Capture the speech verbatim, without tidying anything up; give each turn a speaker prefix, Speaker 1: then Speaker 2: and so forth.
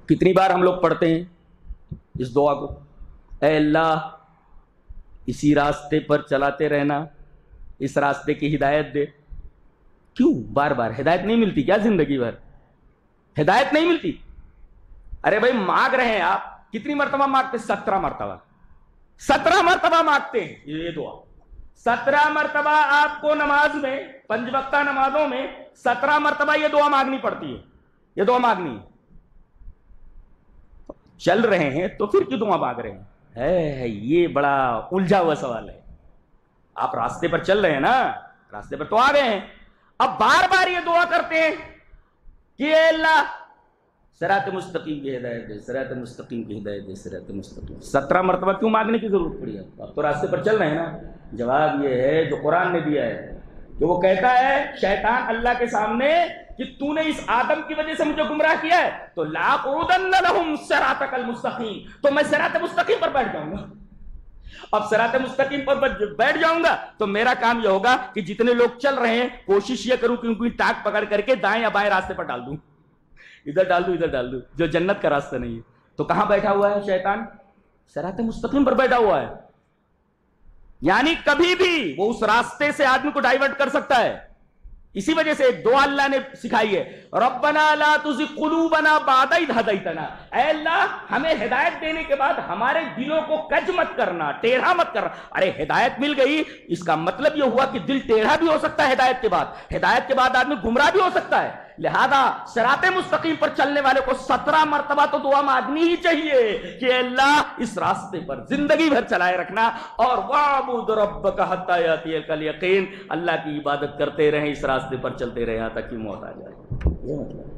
Speaker 1: کتنی بار ہم لوگ پڑھتے ہیں اس دعا کو، اے اللہ اسی راستے پر چلاتے رہنا، اس راستے کی ہدایت دے. کیوں بار بار ہدایت نہیں ملتی کیا؟ زندگی بھر ہدایت نہیں ملتی؟ ارے بھائی مانگ رہے ہیں آپ، کتنی مرتبہ مانگتے؟ سترہ مرتبہ سترہ مرتبہ مانگتے ہیں یہ دعا. سترہ مرتبہ آپ کو نماز میں، پنج وقتہ نمازوں میں سترہ مرتبہ یہ دعا مانگنی پڑتی ہے. یہ دعا مانگنی ہے. چل رہے ہیں تو پھر کیوں دعا مانگ رہے ہیں؟ ہے یہ بڑا الجھا ہوا سوال ہے. آپ راستے پر چل رہے ہیں نا، راستے پر تو آ گئے ہیں، اب بار بار یہ دعا کرتے ہیں کہ اے اللہ صراط مستقیم کی ہدایت دے، صراط مستقیم کی ہدایت دے، صراط مستقیم. سترہ مرتبہ کیوں مانگنے کی ضرورت پڑی ہے؟ آپ تو راستے پر چل رہے ہیں نا. جواب یہ ہے جو قرآن نے دیا ہے، جو وہ کہتا ہے شیطان اللہ کے سامنے کہ تو نے اس آدم کی وجہ سے مجھے گمراہ کیا ہے تو لاقعدن لہم صراطک المستقیم، تو میں صراط مستقیم پر بیٹھ جاؤں گا. اب صراط مستقیم پر بیٹھ جاؤں گا تو میرا کام یہ ہوگا کہ جتنے لوگ چل رہے ہیں کوشش یہ کروں کہ ان کی ٹاک پکڑ کر کے دائیں یا بائیں راستے پر ڈال دوں، ادھر ڈال دوں ادھر ڈال دوں، جو جنت کا راستہ نہیں ہے. تو کہاں بیٹھا ہوا ہے شیطان؟ صراط مستقیم پر بیٹھا ہوا ہے. یعنی کبھی بھی وہ اس راستے سے آدمی کو ڈائیورٹ کر سکتا ہے. اسی وجہ سے ایک دعا اللہ نے سکھائی ہے، ربنا لا تزغ قلوبنا بعد اذ ہدیتنا، اے اللہ ہمیں ہدایت دینے کے بعد ہمارے دلوں کو کج مت کرنا، ٹیڑھا مت کرنا. ارے ہدایت مل گئی، اس کا مطلب یہ ہوا کہ دل ٹیڑھا بھی ہو سکتا ہے ہدایت کے بعد، ہدایت کے بعد آدمی گمراہ بھی ہو سکتا ہے. لہذا صراط مستقیم پر چلنے والے کو سترہ مرتبہ تو دعا مانگنی ہی چاہیے کہ اللہ اس راستے پر زندگی بھر چلائے رکھنا، اور وَاعْبُدْ رَبَّكَ حَتَّىٰ يَأْتِيَكَ الْيَقِينُ، اللہ کی عبادت کرتے رہیں، اس راستے پر چلتے رہے یہاں تک کہ موت آ جائے. یہ مطلب